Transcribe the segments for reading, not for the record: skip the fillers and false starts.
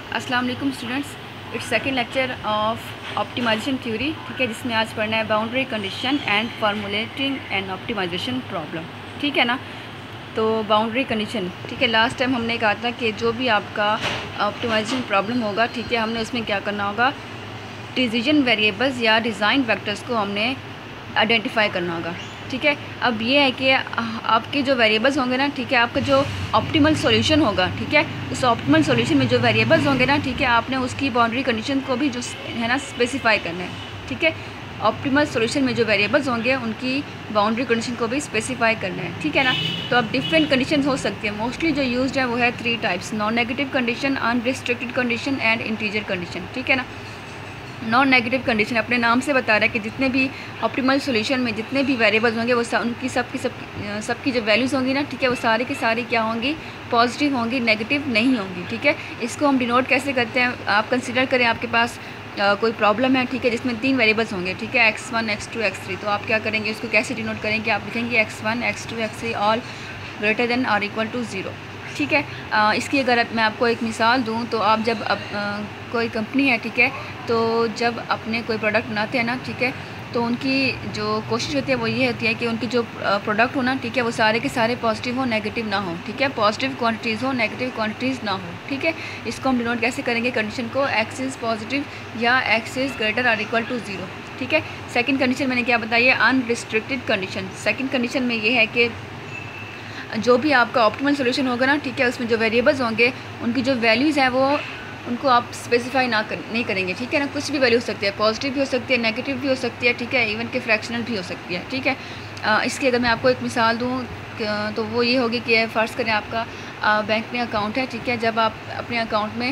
अस्सलाम वालेकुम students, it's second lecture of optimisation theory. ठीक है, जिसमें आज पढ़ना है boundary condition and formulating and optimisation problem. ठीक है ना। तो बाउंड्री कंडीशन, ठीक है, लास्ट टाइम हमने कहा था कि जो भी आपका ऑप्टिमाइजेशन प्रॉब्लम होगा, ठीक है, हमने उसमें क्या करना होगा, डिसीजन वेरिएबल्स या डिज़ाइन वेक्टर्स को हमने आइडेंटिफाई करना होगा। ठीक है, अब ये है कि आपके जो वेरिएबल्स होंगे ना, ठीक है, आपका जो ऑप्टिमल सॉल्यूशन होगा, ठीक है, उस ऑप्टिमल सॉल्यूशन में जो वेरिएबल्स होंगे ना, ठीक है, आपने उसकी बाउंड्री कंडीशन को भी जो है ना स्पेसिफाई करना है। ठीक है, ऑप्टिमल सॉल्यूशन में जो वेरिएबल्स होंगे उनकी बाउंड्री कंडीशन को भी स्पेसिफाई करना है। ठीक है ना। तो अब डिफरेंट कंडीशन हो सकती है, मोस्टली जो यूज्ड है वो है 3 types: non negative condition, unrestricted condition and integer condition. ठीक है ना। नॉन नेगेटिव कंडीशन अपने नाम से बता रहा है कि जितने भी ऑप्टिमल सॉल्यूशन में जितने भी वेरिएबल्स होंगे वो उनकी सबकी जो वैल्यूज़ होंगी ना, ठीक है, वो सारी की सारी क्या होंगी, पॉजिटिव होंगी, नेगेटिव नहीं होंगी। ठीक है, इसको हम डिनोट कैसे करते हैं, आप कंसिडर करें आपके पास कोई प्रॉब्लम है, ठीक है, जिसमें 3 वेरिएबल्स होंगे, ठीक है, x1 x2 x3। तो आप क्या करेंगे, उसको कैसे डिनोट करेंगे, आप लिखेंगे x1 x2 x3 all greater than और इक्वल टू 0। ठीक है, इसकी अगर मैं आपको एक मिसाल दूं तो आप जब कोई कंपनी है, ठीक है, तो जब अपने कोई प्रोडक्ट बनाते हैं ना, ठीक है, तो उनकी जो कोशिश होती है वो ये होती है कि उनकी जो प्रोडक्ट हो ना, ठीक है, वो सारे के सारे पॉजिटिव हो, नेगेटिव ना हो। ठीक है, पॉजिटिव क्वांटिटीज़ हो, नेगेटिव क्वांटिटीज़ ना हो। ठीक है, इसको हम डिनोट कैसे करेंगे कंडीशन को, x इज़ पॉजिटिव या x इज़ ग्रेटर और इक्वल टू 0। ठीक है, सेकेंड कंडीशन मैंने क्या बताई है, अनरिस्ट्रिक्टेड कंडीशन। सेकेंड कंडीशन में ये है कि जो भी आपका ऑप्टिमल सॉल्यूशन होगा ना, ठीक है, उसमें जो वेरिएबल्स होंगे उनकी जो वैल्यूज़ हैं वो उनको आप स्पेसिफाई नहीं करेंगे। ठीक है ना, कुछ भी वैल्यू हो सकती है, पॉजिटिव भी हो सकती है, नेगेटिव भी हो सकती है, ठीक है, इवन के फ्रैक्शनल भी हो सकती है। ठीक है, इसकी अगर मैं आपको एक मिसाल दूँ तो वो ये होगी कि फ़र्ज़ करें आपका बैंक में अकाउंट है, ठीक है, जब आप अपने अकाउंट में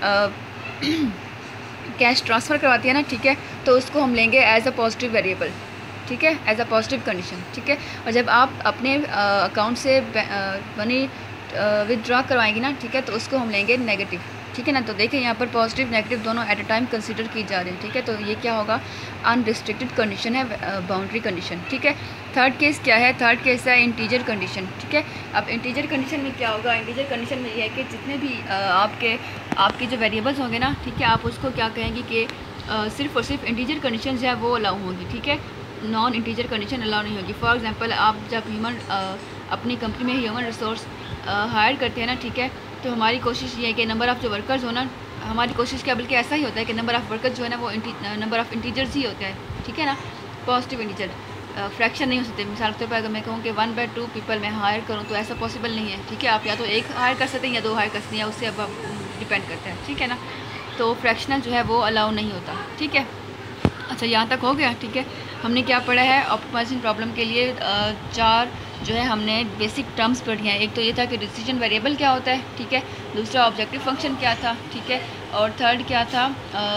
कैश ट्रांसफ़र करवाती है ना, ठीक है, तो उसको हम लेंगे एज अ पॉजिटिव वेरिएबल। ठीक है, एज अ पॉजिटिव कंडीशन। ठीक है, और जब आप अपने अकाउंट से मनी विदड्रॉ करवाएंगे ना, ठीक है, तो उसको हम लेंगे नेगेटिव। ठीक है ना। तो देखें यहाँ पर पॉजिटिव नेगेटिव दोनों एट अ टाइम कंसीडर की जा रही हैं। ठीक है, तो ये क्या होगा, अनरिस्ट्रिक्टेड कंडीशन है, बाउंड्री कंडीशन। ठीक है, थर्ड केस क्या है, थर्ड केस है इंटीजर कंडीशन। ठीक है, अब इंटीजर कंडीशन में क्या होगा, इंटीजर कंडीशन में ये है कि जितने भी आपके जो वेरिएबल्स होंगे ना, ठीक है, आप उसको क्या कहेंगे कि सिर्फ और सिर्फ इंटीजर कंडीशन जो है वो अलाउ होंगी। ठीक है, नॉन इंटीजर कंडीशन अलाउ नहीं होगी। फॉर एग्जांपल आप जब अपनी कंपनी में ह्यूमन रिसोर्स हायर करते हैं ना, ठीक है, तो हमारी कोशिश ये है कि नंबर ऑफ़ जो वर्कर्स हो ना, हमारी कोशिश क्या बल्कि ऐसा ही होता है कि नंबर ऑफ़ वर्कर्स जो है ना वो नंबर ऑफ़ इंटीजर्स ही होता है। ठीक है ना, पॉजिटिव इंटीजर, फ्रैक्शन नहीं हो सकते। मिसाल के तौर पर अगर मैं कहूँ कि 1/2 पीपल मैं हायर करूँ तो ऐसा पॉसिबल नहीं है। ठीक है, आप या तो 1 हायर कर सकते हैं या 2 हायर कर सकते हैं, या उससे अब डिपेंड करता है। ठीक है ना, तो फ्रैक्शनल जो है वो अलाउ नहीं होता। ठीक है, अच्छा, यहाँ तक हो गया। ठीक है, हमने क्या पढ़ा है, ऑप्टिमाइजेशन प्रॉब्लम के लिए 4 जो है हमने बेसिक टर्म्स पढ़ी हैं। एक तो ये था कि डिसीजन वेरिएबल क्या होता है, ठीक है, दूसरा ऑब्जेक्टिव फंक्शन क्या था, ठीक है, और थर्ड क्या था,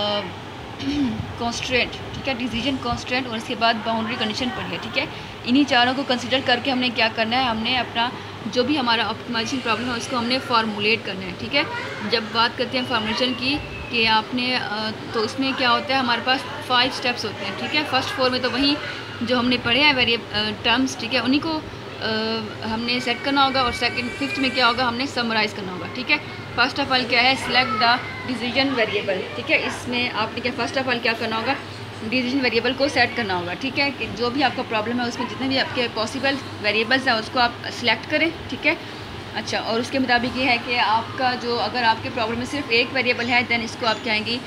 कॉन्स्ट्रेंट। ठीक है, डिसीजन कॉन्स्ट्रेंट, और इसके बाद बाउंड्री कंडीशन पढ़ी है। ठीक है, इन्हीं चारों को कंसिडर करके हमने क्या करना है, हमने अपना जो भी हमारा ऑप्टिमाइजेशन प्रॉब्लम है उसको हमने फार्मूलेट करना है। ठीक है, जब बात करते हैं फार्मूलेशन की कि आपने तो इसमें क्या होता है, हमारे पास 5 स्टेप्स होते हैं। ठीक है, फर्स्ट 4 में तो वही जो हमने पढ़े हैं टर्म्स, ठीक है, उन्हीं को हमने सेट करना होगा, और सेकंड 5th में क्या होगा, हमने समराइज़ करना होगा। ठीक है, फर्स्ट ऑफ ऑल क्या है, सिलेक्ट द डिसीजन वेरिएबल। ठीक है, इसमें आपने क्या फर्स्ट ऑफ ऑल क्या करना होगा, डिसीजन वेरिएबल को सेट करना होगा। ठीक है, कि जो भी आपका प्रॉब्लम है उसमें जितने भी आपके पॉसिबल वेरिएबल्स हैं उसको आप सिलेक्ट करें। ठीक है, अच्छा, और उसके मुताबिक ये है कि आपका जो अगर आपके प्रॉब्लम में सिर्फ एक वेरिएबल है देन इसको आप कहेंगे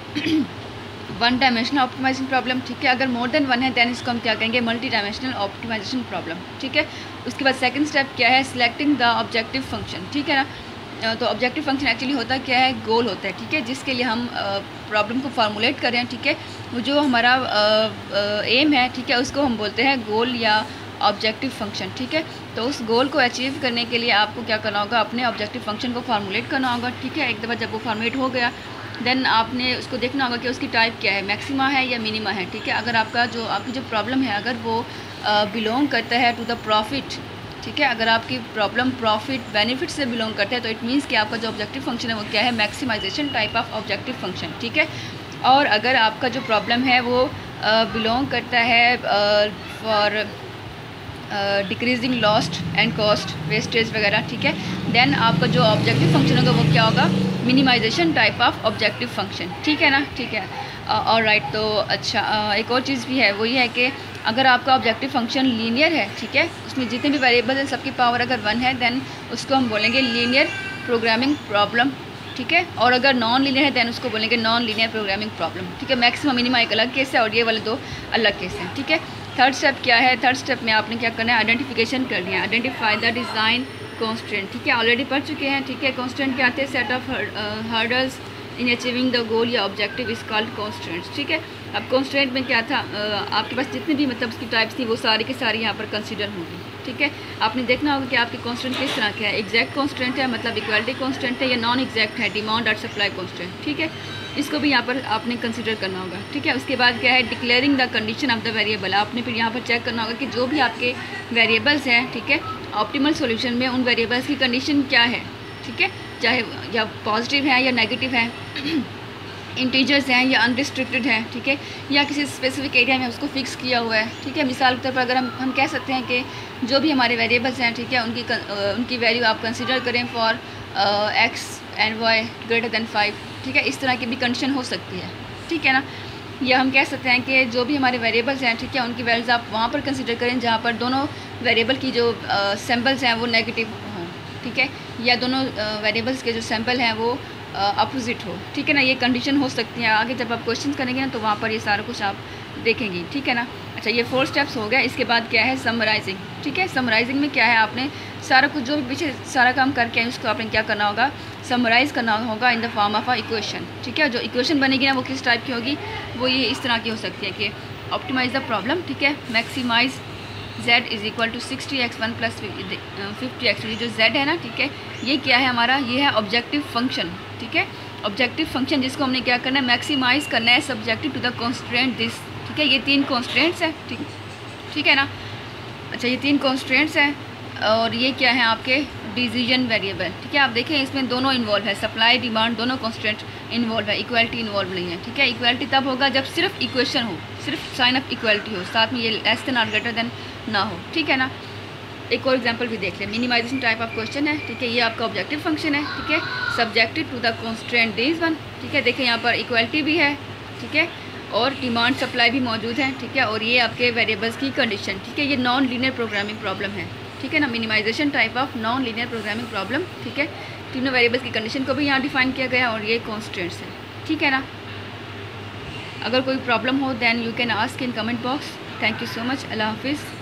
1 डायमेंशनल ऑप्टिमाइजेशन प्रॉब्लम। ठीक है, अगर मोर देन 1 है देन इसको हम क्या कहेंगे, मल्टी डायमेंशनल ऑप्टिमाइजेशन प्रॉब्लम। ठीक है, उसके बाद सेकंड स्टेप क्या है, सिलेक्टिंग द ऑब्जेक्टिव फंक्शन। ठीक है ना, तो ऑब्जेक्टिव फंक्शन एक्चुअली होता क्या है, गोल होता है। ठीक है, जिसके लिए हम प्रॉब्लम को फार्मूलेट कर रहे हैं। ठीक है, वो जो हमारा एम है, ठीक है, उसको हम बोलते हैं गोल या ऑब्जेक्टिव फंक्शन। ठीक है, तो उस गोल को अचीव करने के लिए आपको क्या करना होगा, अपने ऑब्जेक्टिव फंक्शन को फार्मूलेट करना होगा। ठीक है, एक दफ़ा जब वो फार्मूलेट हो गया देन आपने उसको देखना होगा कि उसकी टाइप क्या है, मैक्सिमा है या मिनिमा है। ठीक है, अगर आपकी जो प्रॉब्लम है अगर वो बिलोंग करता है टू द प्रॉफिट, ठीक है, अगर आपकी प्रॉब्लम प्रॉफिट बेनिफिट से बिलोंग करता है तो इट मीन्स कि आपका जो ऑब्जेक्टिव फंक्शन है वो क्या है, maximisation type of objective function. ठीक है, और अगर आपका जो प्रॉब्लम है वो बिलोंग करता है for decreasing lost and cost wastage वगैरह, ठीक है, देन आपका जो ऑब्जेक्टिव फंक्शन होगा वो क्या होगा, minimisation type of objective function, ठीक है ना, ठीक है। और राइट, तो अच्छा एक और चीज़ भी है, वो ये है कि अगर आपका ऑब्जेक्टिव फंक्शन लीनियर है, ठीक है, उसमें जितने भी वेरिएबल हैं सबकी पावर अगर 1 है, देन उसको हम बोलेंगे लीनियर प्रोग्रामिंग प्रॉब्लम, ठीक है। और अगर नॉन लीनियर है देन उसको बोलेंगे नॉन लीनियर प्रोग्रामिंग प्रॉब्लम, ठीक है। मैक्सिमम मिनिमा एक अलग केस है और ये वाले दो अलग केस हैं, ठीक है। थर्ड स्टेप क्या है? थर्ड स्टेप में आपने क्या करना है? आइडेंटिफिकेशन करनी है, आइडेंटिफाई द डिज़ाइन कॉन्स्टेंट, ठीक है। ऑलरेडी पढ़ चुके हैं, ठीक है। कॉन्स्टेंट क्या आते हैं? Set of hurdles in achieving the goal या ऑब्जेक्टिव इज कॉल्ड कॉन्स्टेंट्स, ठीक है। अब कॉन्स्टेंट में क्या था, आपके पास जितनी भी मतलब उसकी टाइप्स थी वो सारी की सारी यहाँ पर कंसीडर होंगी, ठीक है। आपने देखना होगा कि आपकी कॉन्स्टेंट किस तरह का है, एग्जैक्ट कॉन्स्टेंट है मतलब इक्वालिटी कॉन्स्टेंट है, या नॉन एग्जैक्ट है, डिमांड और सप्लाई कॉन्स्टेंट, ठीक है। इसको भी यहाँ पर आपने कंसिडर करना होगा, ठीक है। उसके बाद क्या है? Declaring the condition of the variable, आपने फिर यहाँ पर चेक करना होगा कि जो भी आपके वेरिएबल्स हैं, ठीक है, ऑप्टिमल सॉल्यूशन में उन वेरिएबल्स की कंडीशन क्या है, ठीक है, चाहे या पॉजिटिव है या नेगेटिव है, इंटीजर्स हैं या अनरिस्ट्रिक्टेड है, ठीक है, या किसी स्पेसिफिक एरिया में उसको फिक्स किया हुआ है, ठीक है। मिसाल के तौर पर अगर हम कह सकते हैं कि जो भी हमारे वेरिएबल्स हैं, ठीक है, उनकी वैल्यू आप कंसिडर करें for X and Y greater than 5, ठीक है। इस तरह की भी कंडीशन हो सकती है, ठीक है ना। या हम कह सकते हैं कि जो भी हमारे वेरिएबल्स हैं, ठीक है, उनकी वैल्यूज़ आप वहाँ पर कंसिडर करें जहाँ पर दोनों वेरिएबल की जो सैम्पल्स हैं वो नेगेटिव हों, ठीक है, या दोनों वेरिएबल्स के जो सैम्पल हैं वो अपोजिट हो, ठीक है ना। ये कंडीशन हो सकती है, आगे जब आप क्वेश्चन करेंगे ना तो वहाँ पर ये सारा कुछ आप देखेंगे, ठीक है ना। अच्छा, ये 4 स्टेप्स हो गया। इसके बाद क्या है? समराइजिंग, ठीक है। समराइजिंग में क्या है? आपने सारा कुछ जो भी पीछे सारा काम करके आए उसको आपने क्या करना होगा? समराइज़ करना होगा in the form of a equation, ठीक है। जो इक्वेशन बनेगी ना वो किस टाइप की होगी? वो ये इस तरह की हो सकती है कि ऑप्टिमाइज़ द प्रॉब्लम, ठीक है, maximise z is equal to 60x1 plus 50x2, ये जो z है ना, ठीक है, ये क्या है हमारा? ये है ऑब्जेक्टिव फंक्शन, ठीक है। ऑब्जेक्टिव फंक्शन जिसको हमने क्या करना है? मैक्सिमाइज़ करना है subjective to the constant this, ठीक है। ये 3 कॉन्स्टेंट्स हैं, ठीक है ना। अच्छा, ये 3 कॉन्स्टेंट्स हैं और ये क्या है? आपके डिसीजन वेरिएबल, ठीक है। आप देखें इसमें दोनों इन्वॉल्व है, सप्लाई डिमांड दोनों कॉन्स्टेंट इन्वॉल्व है, इक्वालिटी इन्वॉल्व नहीं है, ठीक है। इक्वालिटी तब होगा जब सिर्फ इक्वेशन हो, सिर्फ साइन ऑफ इक्वालिटी हो, साथ में ये लेस देन और ग्रेटर देन ना हो, ठीक है ना। एक और एग्जांपल भी देख लें। मिनिमाइजेशन टाइप ऑफ क्वेश्चन है, ठीक है, ये आपका ऑब्जेक्टिव फंक्शन है, ठीक है, subjected to the constant this one, ठीक है। देखें यहाँ पर इक्वालिटी भी है, ठीक है, और डिमांड सप्लाई भी मौजूद है, ठीक है, और ये आपके वेरिएबल्स की कंडीशन, ठीक है। ये नॉन लीनियर प्रोग्रामिंग प्रॉब्लम है, ठीक है ना। Minimisation type of non linear programming problem, ठीक है। तीनों वेरिएबल्स की कंडीशन को भी यहाँ डिफाइन किया गया और ये कॉन्स्टेंट्स है, ठीक है ना। अगर कोई प्रॉब्लम हो then you can ask in comment box. Thank you so much. अल्लाह हाफिज़।